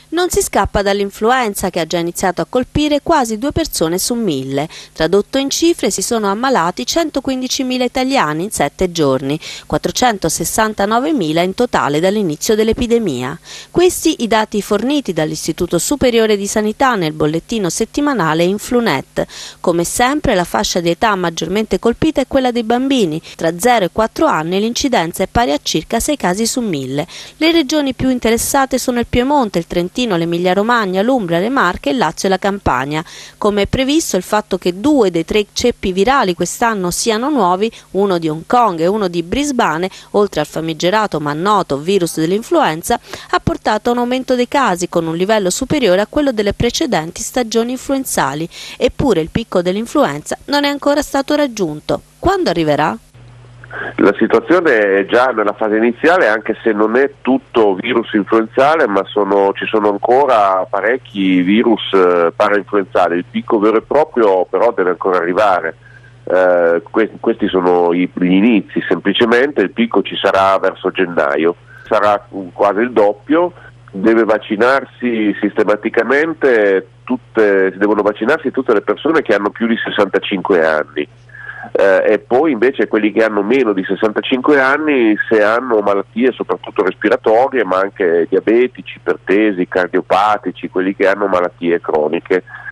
Non si scappa dall'influenza che ha già iniziato a colpire quasi 2 persone su 1000. Tradotto in cifre, si sono ammalati 115.000 italiani in 7 giorni, 469.000 in totale dall'inizio dell'epidemia. Questi i dati forniti dall'Istituto Superiore di Sanità nel bollettino settimanale Influnet. Come sempre la fascia di età maggiormente colpita è quella dei bambini. Tra 0 e 4 anni l'incidenza è pari a circa 6 casi su 1000. Le regioni più interessate sono il Piemonte, il Trentino, l'Emilia-Romagna, l'Umbria, le Marche, il Lazio e la Campania. Come è previsto, il fatto che 2 dei 3 ceppi virali quest'anno siano nuovi, uno di Hong Kong e uno di Brisbane, oltre al famigerato ma noto virus dell'influenza, ha portato a un aumento dei casi con un livello superiore a quello delle precedenti stagioni influenzali, eppure il picco dell'influenza non è ancora stato raggiunto. Quando arriverà? La situazione è già nella fase iniziale, anche se non è tutto virus influenzale, ma ci sono ancora parecchi virus parainfluenzali. Il picco vero e proprio però deve ancora arrivare. Questi sono gli inizi, semplicemente il picco ci sarà verso gennaio, sarà quasi il doppio. Deve vaccinarsi sistematicamente si devono vaccinarsi tutte le persone che hanno più di 65 anni. E poi invece quelli che hanno meno di 65 anni, se hanno malattie soprattutto respiratorie, ma anche diabetici, ipertesi, cardiopatici, quelli che hanno malattie croniche.